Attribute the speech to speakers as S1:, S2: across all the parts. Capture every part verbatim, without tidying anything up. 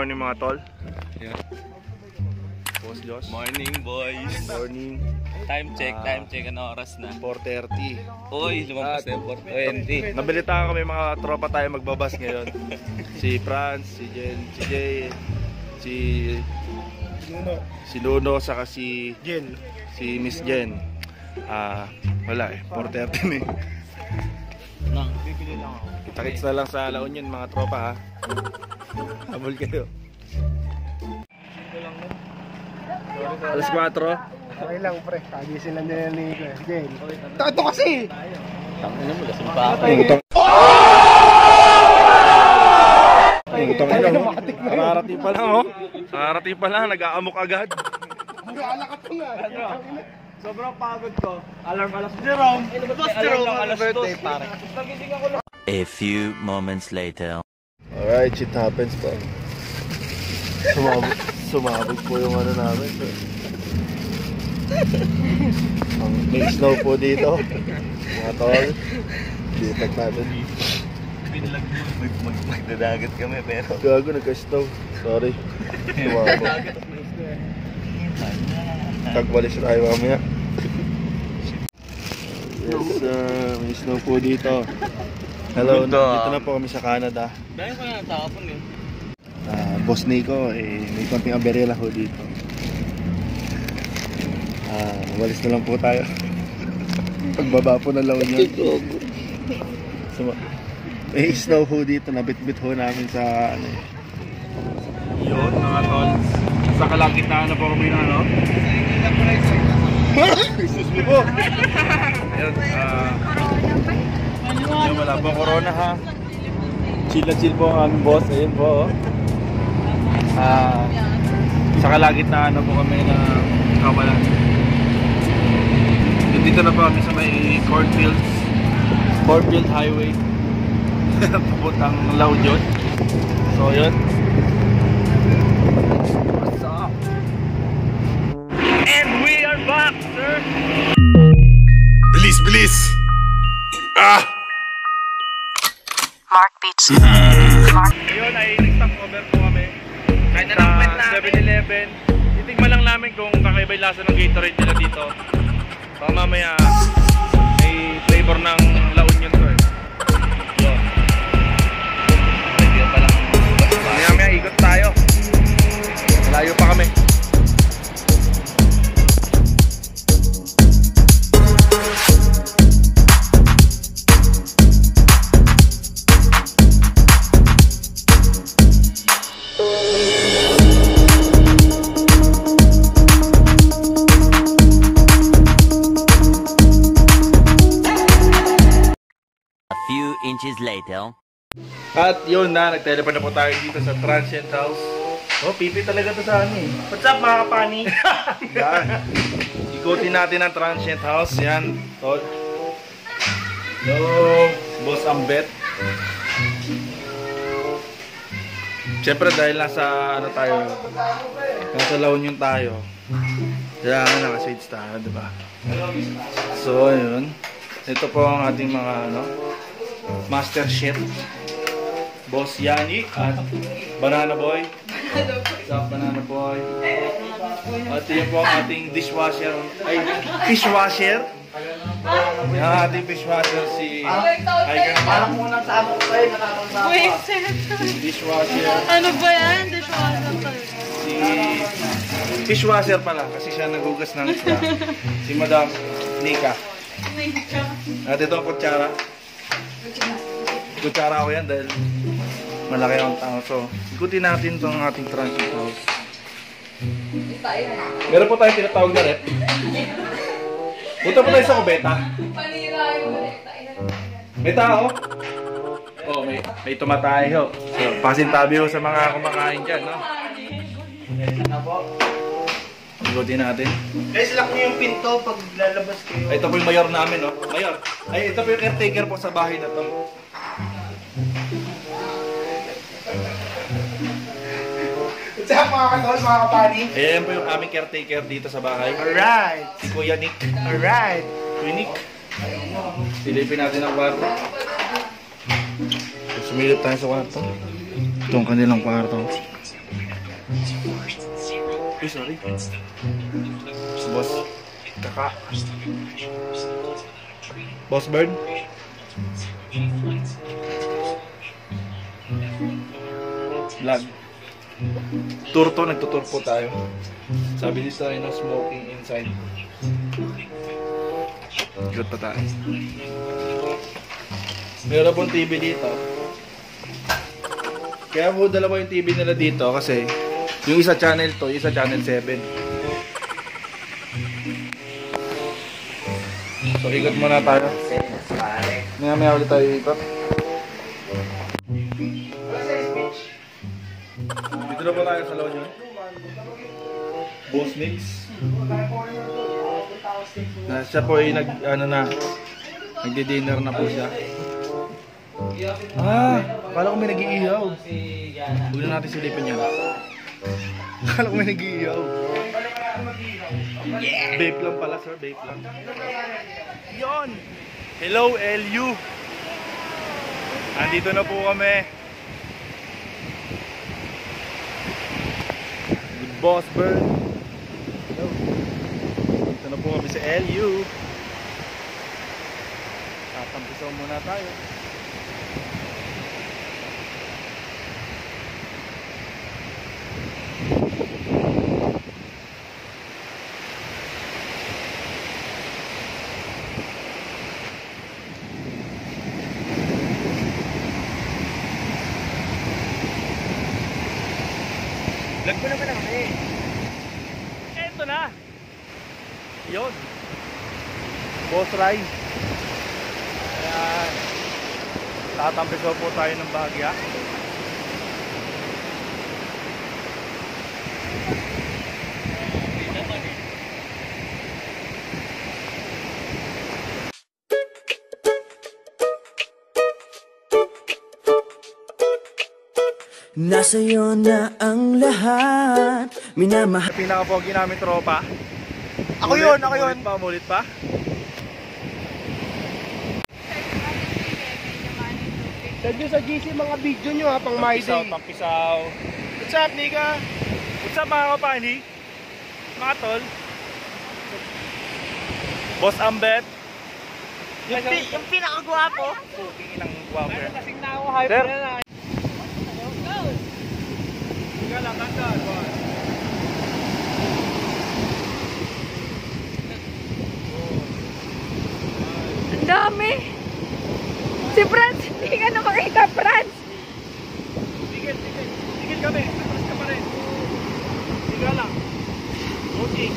S1: morning mga tol. Yeah. Boss Josh.
S2: Morning boys.
S1: Morning.
S2: Time check, uh, time check. Ano oras na?
S1: four thirty.
S2: Uy, lumampas na yung four twenty.
S1: Nabilitaan kami mga tropa tayo magbabas ngayon. Si Franz, si Jen, si Jay, si Nuno, si Nuno, saka si Jen, si Miss Jen. Ah, uh, wala eh, four thirty na eh.
S2: Nang, bibili lang ako.
S1: Kita-kits na lang sa La Union mga tropa ha. Habol kayo. Alas four.
S3: Okay lang pre, kagisin lang din ni Jen. Ito kasi!
S2: Tangin mo, lasing pa ako.
S1: Utang ina mo. Kararating pa lang oh. Kararating pa lang, nag-aamok agad.
S3: Mag-aalakat ko nga.
S2: Sobrang pagod ko. Alarm alas Jerome. Alarm alas birthday pare.
S4: A few moments later.
S1: Alright, shit happens pa. Sumabog, sumabog po yung ano namin. So. Ang may snow po dito. Mga tol. Ditag natin.
S2: Pinlag mo, magdadagat kami pero
S1: gago, nagka-snow. Sorry. Sumabog. Tagwalis tayo mamaya. Yes, uh, may snow po dito. Hello, dito na po kami sa Canada.
S2: dahil ko na natapon yun.
S1: Uh, Boss Nico, eh, may konting aberela ho dito. Uh, walis na lang po tayo. Pagbaba po ng La Union. So, may snow ho dito, nabit-bit ho namin sa ano eh. Yun mga tol. Sa kalagitnaan na po kami na ano. Jesus mo po. Ayun, ah uh, wala po corona ha. Chill na chill po ang aming boss. Ayun po. Ah, uh, sa kalagitnaan na po kami ng kawalan. Dito na po kami sa may cornfields, cornfield highway. Papuntang La Union. So yun. What's up? And we are back, sir.
S5: Bilis, bilis. Ah.
S6: Mark Beach.
S1: Mark. Ngayon ay nag-stop over po kami. Kahit na naman namin. seven eleven. Titigman lang namin kung kakaiba yung lasa ng Gatorade nila dito. Baka mamaya may flavor ng La Union to eh. So, idea pa lang. Mamaya mamaya ikot tayo. Malayo pa kami.
S4: Few inches later.
S1: At yun na, nagtelepon na po tayo dito sa Transient House. Oh, pipi talaga to sa ano eh.
S3: What's up mga kapani?
S1: Yan. Ikutin natin ang Transient House. Yan, tol. Hello, Boss Ambet. Siyempre dahil nasa ano tayo, nasa La Union tayo. Kaya naka-shades tayo, diba? So, yun. Ito po ang ating mga ano, Master Chef, Boss Yannick at Banana Boy. What's up, Banana Boy? At yun po ang ating dishwasher, ay, fishwasher. Yung ating fishwasher si Iker.
S3: Parang muna sa amok pa eh, nakakasama.
S6: Wait, sir.
S1: Dishwasher.
S6: Ano ba yan? Dishwasher.
S1: Si fishwasher pala kasi siya naghugas ng isda. Si Madam Nika. At ito ang kutsara. Kutsara ko yan dahil malaki ang tao. So, ikutin natin itong ating Transient House. Meron po tayo tinatawag na rep. Punta po tayo sa kubeta. May tao. Oh, may, may tumatay ho. So, pasintabi ho sa mga kumakain dyan, no? Ikutin natin.
S3: Guys, lock nyo yung pinto pag lalabas kayo.
S1: Ay, ito po yung mayor namin, no? Mayor. Ay, ito po yung caretaker po sa bahay na to.
S3: What's up mga katol, mga kapani?
S1: Ayan po yung aming caretaker dito sa bahay.
S3: Alright.
S1: Si Kuya Nick.
S3: Alright.
S1: Kuya Nick. Silipin natin ang kwarto. So, sumilip tayo sa kwarto. Ito ang kanilang kwarto. Uy, sorry. Boss. Kaka. Boss Bird. Vlog. Tour to, nagtutour po tayo. Sabi dito tayo ng smoking inside. Ikot pa tayo. Meron pong T V dito. Kaya po dalawa yung T V nila dito kasi yung isa channel to, yung isa channel seven. So ikot muna tayo. Maya maya ulit tayo ikot. Dito na po tayo sa La Union. Boss Mix. Na siya po ay nag ano na nagdi-dinner na po siya. Ah, kala ko may nag-iihaw. Huwag na natin silipin yan. Kala ko may nag-iihaw. Vape lang pala sir, vape lang. Yon. Hello L U. Andito na po kami. Good boss bird. Hello. Dito na po kami sa L U. Tatampisaw muna tayo.
S2: Vlog ko naman ako eh.
S1: Eto na. Yun. Boss ride. Ayan. Tatampisaw po tayo ng bahagya.
S7: Nasa'yo na ang lahat. Minamahal.
S1: Pinaka-pogi namin tropa.
S2: Ako yun, ako yun.
S1: Mulit pa, mulit pa.
S3: Send nyo sa G C mga video nyo ha, pang my
S1: Tampisaw,
S3: day.
S1: tampisaw.
S3: What's up, nigga?
S1: What's up mga kapani? Mga tol. Boss Ambet.
S2: Yung, pi yung pinakagwapo.
S1: Pogi ng guwapo.
S2: Kasing na ako hype
S1: Sir.
S2: na na.
S1: Sige lang, tanggal.
S6: Ang dami. Si Franz, hindi ka na makita, Franz.
S1: Tigil, tigil. Tigil kami. Atras ka pa rin. Sige lang. Okay.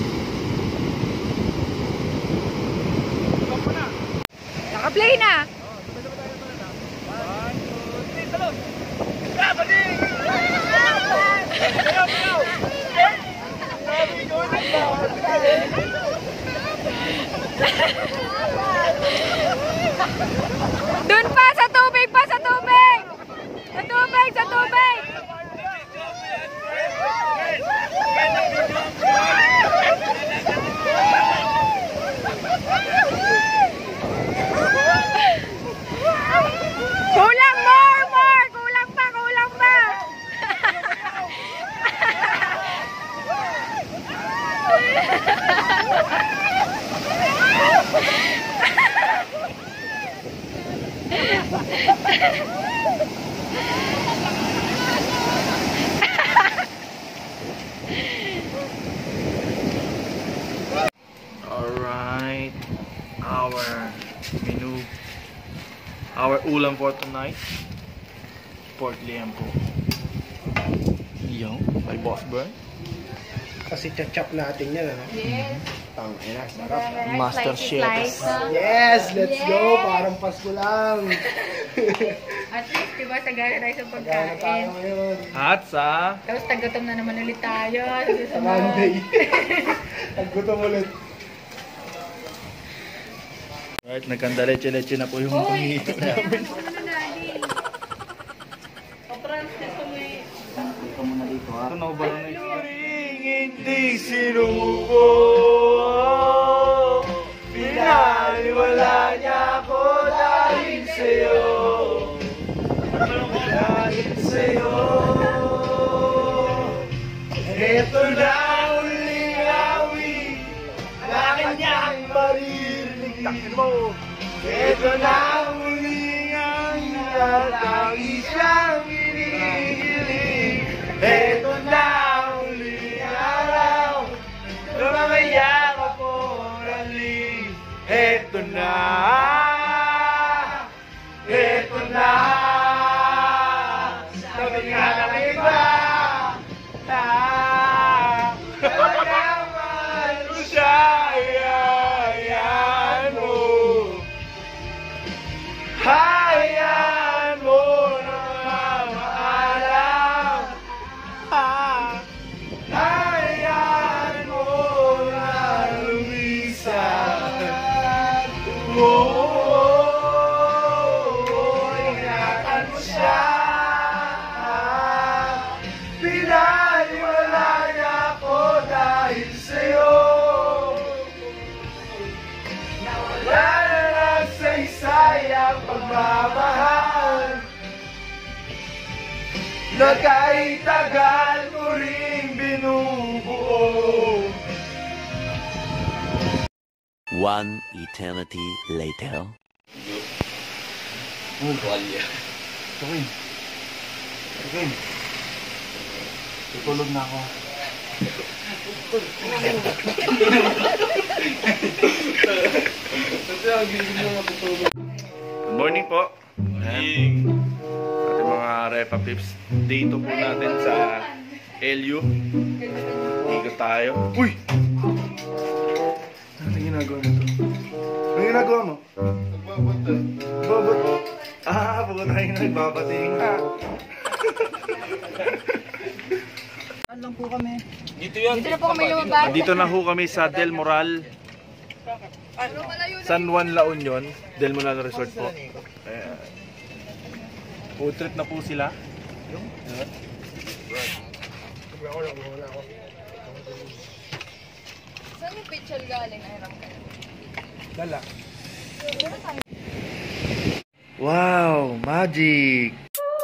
S1: Ikaw pa na.
S6: Naka-play na.
S1: One, two, three, talon. Kabali! Ayaw, ayaw! Sabi ko na ba?
S6: Doon pa, sa tubig pa, sa tubig. Sa tubig, sa tubig. Kulang, more, more. Kulang pa, kulang pa.
S1: Alright, our menu, our ulam for tonight, pork liempo. Yo, by Boss Bird.
S3: Kasi chachap natin yan, ano?
S6: Yes.
S3: Tang, ina, sarap.
S1: Master Chef.
S3: Yes, let's
S6: Yes.
S3: go. Parang Pasko lang.
S6: At least, diba, sagana tayo sa
S3: Gana tayo
S6: pagkain.
S3: ngayon.
S1: At sa
S6: Tapos tagutom na naman ulit tayo. Sa
S3: Sa
S6: susunod.
S3: Monday. Naggutom ulit.
S1: right, nagkandaleche-leche na po yung
S6: Uy!
S1: pangito namin.
S6: Ano na, Daddy? O, Franz, gusto mo eh.
S1: Ito na ba na yun? Hindi sinubo, pinaliwala niya ako dahil sa'yo, dahil sa'yo, eto na
S2: Ito na muli ang natangi siyang hinihiling. Ito na muli ang araw na mga yakap mo naling. Ito na, ito na, sabi nga ng iba, ah, pagkaman mo siya, hayaan mo, hayaan mo na maalam, ah, hayaan mo na lumisan. Oh, oh, oh, ingatan mo siya. Pinaniwala niya ako dahil sa'yo. Nawala na lang sa isa'y ang pagmamahal na kahit tagal ko rin binubuo.
S4: One eternity later.
S1: Oh, tuwalya. Tuwin. Tuwin. Tutulog na ako. Good morning po. Ayan. Ating mga Repa Pips. Day two po natin sa L U. Ikot tayo. Uy! Ano ginagawa nito? Ano ginagawa mo? Nagbabata. Nagbabata? Ah, pagod tayo na nagbabating ha.
S2: Lang po kami.
S6: Dito na po kami lumabas.
S1: Dito na ho kami sa Del Moral, San Juan La Union, Del Moral Resort po. Ayan. Food trip na po sila. Ayan.
S6: Saan yung picture galing? Nahiram ka.
S1: Dala. Wow, magic!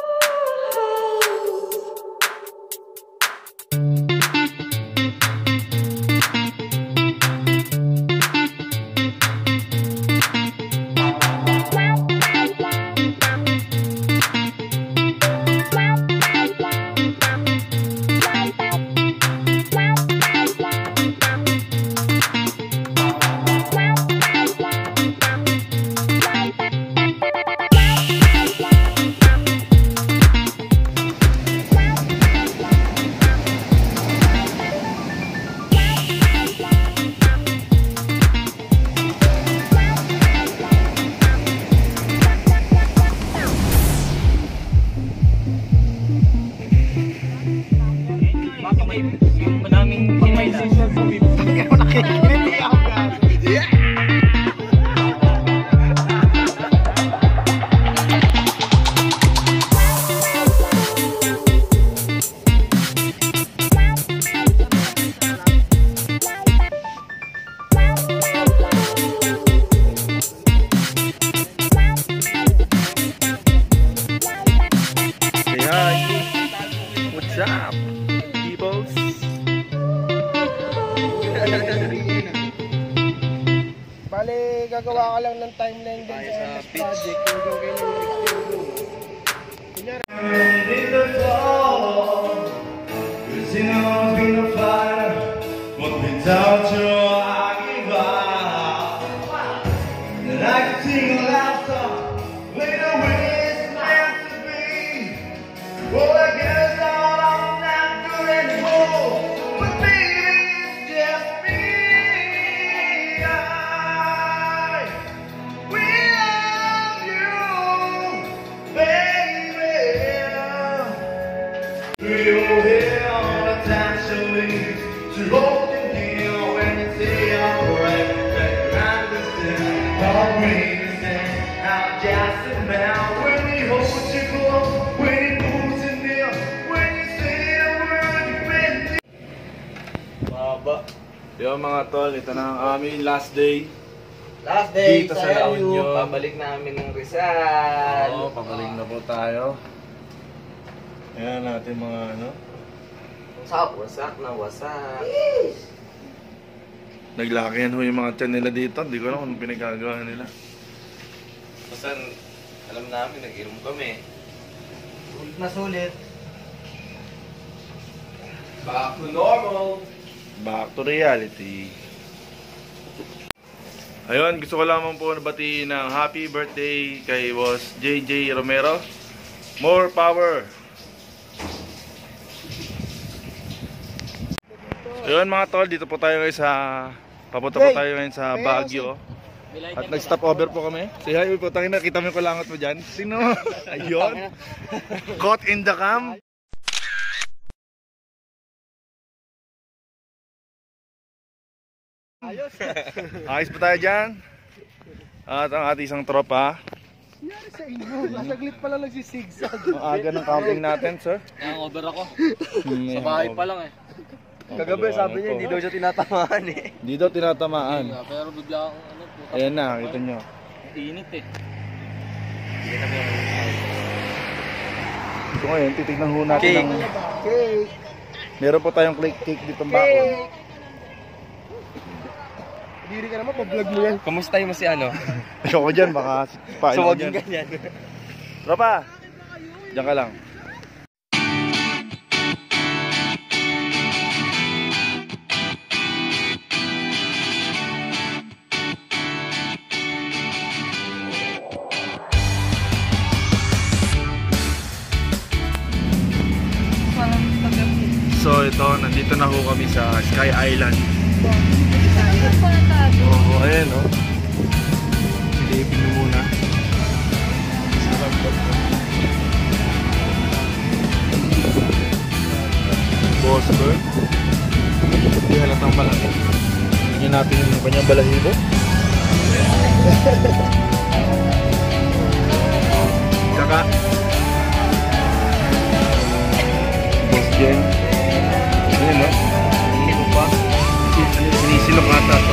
S2: Yung madaming kinailan. Hindi ako nakikinig. Hindi ako nakikinig.
S1: Say hi! What's up, peoples?
S3: Bale, gagawa ka lang ng timeline din sa M S project. Yung gawin ng kunyari.
S2: In the fall, cause you know I've been a fighter, but without you I give up. And I can sing a loud song, when the way is meant to be. Well, I guess all I'm not good anymore, but baby it's just me. I will love you, baby. You're here all the time, so easy to hold you near when you say I'm right. That you understand, all we understand. I'm just a man when we hold you close, when it moves you near, when you say a word you meant.
S1: Baba. Yo mga tol, ito na ang aming last day.
S2: Last day
S1: Dito
S2: sa
S1: sa La
S2: L U,
S1: Union.
S2: pabalik namin ng Rizal.
S1: Oo, pabalik na po tayo. Ayan natin mga ano.
S2: Wasak, wasak na wasak.
S1: Naglakihan ho yung mga tiyan nila dito. Hindi ko alam kung pinagagawa nila.
S2: Basta alam namin, nag-inom kami.
S3: Sulit na sulit.
S2: Back to normal.
S1: Back to reality. Ayun, gusto ko lamang po nabatiin ng happy birthday kay Boss J J Romero. More power! Ayun mga tol, dito po tayo ngayon sa... Papunta po tayo ngayon sa Baguio. At nag-stop over po kami. Say hi po, tangin na, kita mo yung kulangot mo dyan. Sino? Ayun. Caught in the cam.
S3: Ayos.
S1: Ayos pa tayo dyan. At ang ating isang tropa.
S3: Nangyari sa inyo. Nasaglit pala nagsisigsag.
S1: Ang aga ng camping natin, sir.
S8: Nang-over ako.
S1: Hmm,
S8: Sa bahay pa lang eh.
S3: Kagabi sabi niya, hindi daw siya tinatamaan eh.
S1: Hindi daw tinatamaan.
S8: Nga, pero bigla akong ano po.
S1: Ayan na, kita nyo.
S8: Init eh.
S1: Ito ngayon, titignan ho natin ng...
S3: Cake.
S1: Meron po tayong cake cake dito ang bakon.
S3: Diri ka naman, pag-vlog mo yan.
S2: Kamusta mo si ano?
S1: Ayoko dyan, baka pain ako dyan.
S2: ganyan.
S1: Tropa! Diyan ka lang. So ito, nandito na ho kami sa Sky Island. Oo, oh, ayan o. Oh. Silipin mo muna. Bosberg. Hindi halatang malaki. Tingnan natin yung kanyang balahibo. Tsaka Boss Jen. Ayan o. Hindi ko pa. Sinisilok ata ito.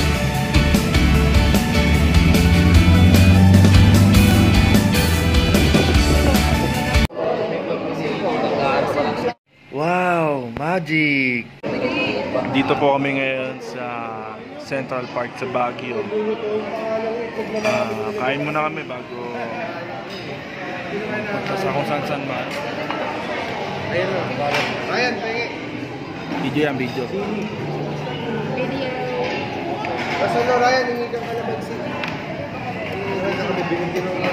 S1: Wow! Magic! Dito po kami ngayon sa Central Park sa Baguio. Uh, kain muna kami bago punta sa kung saan saan man.
S3: Ayan o. Ayan, penge.
S1: Video yan, video.
S3: Basta no, Ryan, hindi ka pala mag-sit. Ryan, nakabibigin din ng...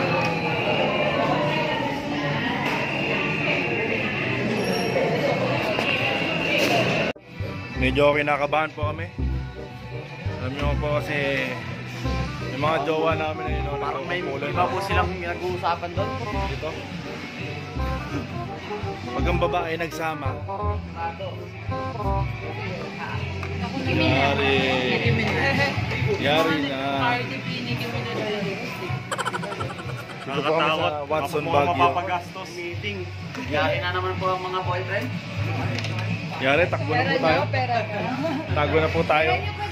S1: Medyo kinakabahan po kami. Alam nyo po kasi yung mga jowa namin na yun.
S8: Parang may iba po silang nag-uusapan doon.
S1: Dito. Pag ang babae nagsama. Yari. Yari na. Dito po kami sa Watson, Baguio.
S8: Meeting. Yari na naman po ang mga boyfriend.
S1: Yari, takbo na po tayo. Tago na po tayo.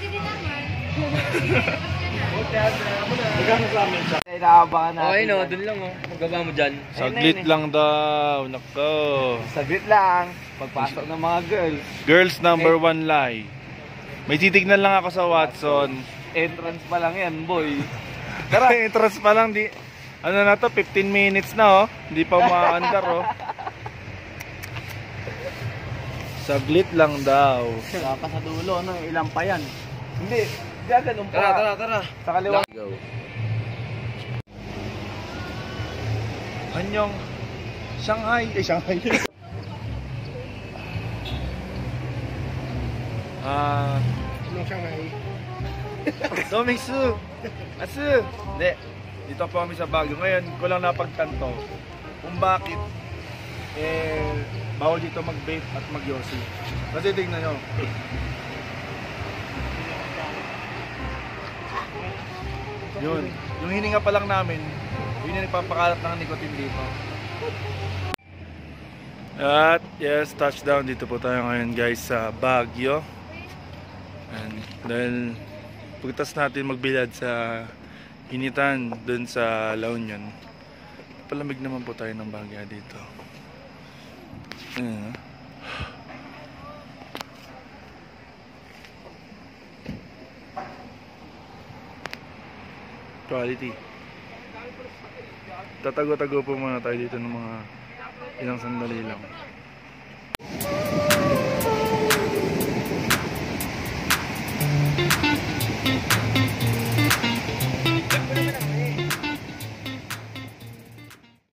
S8: Okay no, dun lang oh. Magaba mo dyan.
S1: Saglit lang daw. Nako.
S3: Saglit lang. Pagpasok ng mga girls.
S1: Girls number one lie. May titignan lang ako sa Watson.
S3: Entrance pa lang yan, boy.
S1: Tara, entrance pa lang. Di, ano na to, fifteen minutes na oh. Hindi pa ma-andar oh. Saglit lang daw.
S8: Wala pa sa dulo, no? Ilang pa yan.
S3: Hindi, diyan ganun pa.
S2: Tara, tara, tara.
S3: Sa kaliwa.
S2: Go.
S1: Anyong Shanghai. Eh, Shanghai. Ah,
S3: Anong Shanghai?
S1: Domingsu. Asu. Hindi. Dito po kami sa Baguio. Ngayon, ko lang napagtanto kung bakit eh bawal dito mag-vape at mag-yosi. Kasi tignan nyo. Yun. Yung hininga pa lang namin, yun yung nagpapakalat ng nicotine dito. At yes, touchdown. Dito po tayo ngayon guys sa Baguio. And dahil pagtas natin magbilad sa initan dun sa La Union, palamig naman po tayo ng Baguio dito. Ayan. quality. Tatago-tago po muna tayo dito ng mga ilang sandali lang.